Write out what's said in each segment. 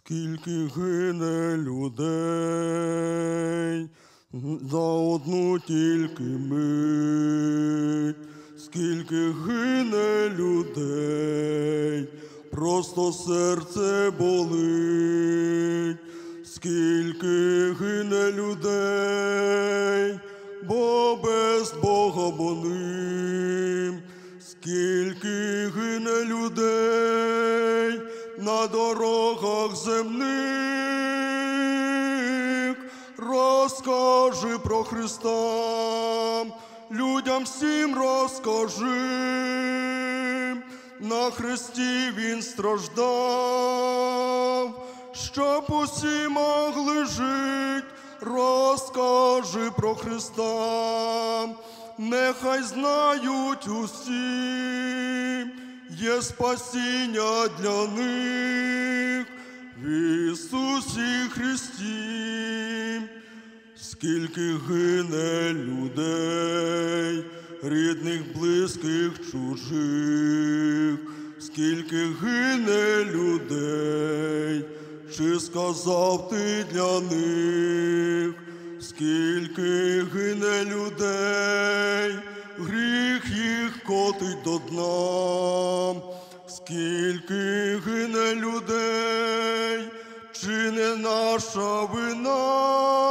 Скільки гине людей за одну тільки мить, скільки гине людей, просто серце болить, скільки гине людей, бо без Бога вони, скільки гине людей на дорогах земних. Розкажи про Христа, людям всім розкажи. На хресті Він страждав, щоб усі могли жить. Розкажи про Христа, нехай знають усі, є спасіння для них в Ісусі Христі. Скільки гине людей, рідних, близьких, чужих, скільки гине людей, чи сказав ти для них, скільки гине людей, гріх їх котить до дна, скільки гине людей, чи не наша вина?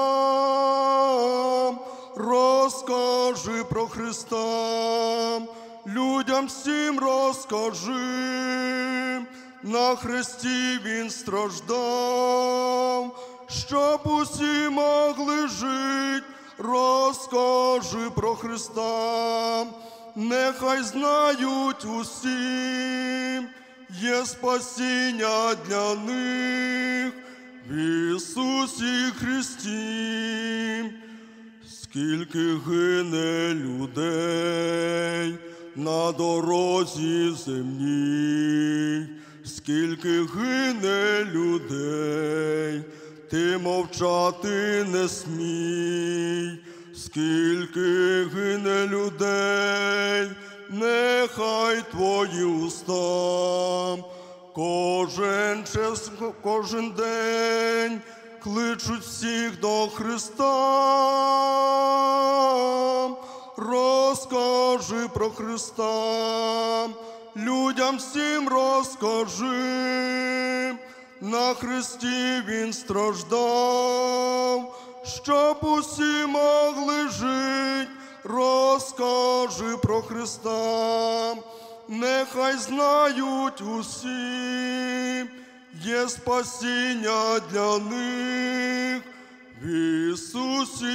Розкажи про Христа, людям всім розкажи. На хресті Він страждав, щоб усі могли жить. Розкажи про Христа, нехай знають усі, є спасіння для них в Ісусі Христі. Скільки гине людей на дорозі земній, скільки гине людей, ти мовчати не смій, скільки гине людей, нехай твої уста кожен день кличуть всіх до Христа. Розкажи про Христа, людям всім розкажи. На хресті Він страждав, щоб усі могли жить. Розкажи про Христа, нехай знають усі, є спасіння для них в Ісусі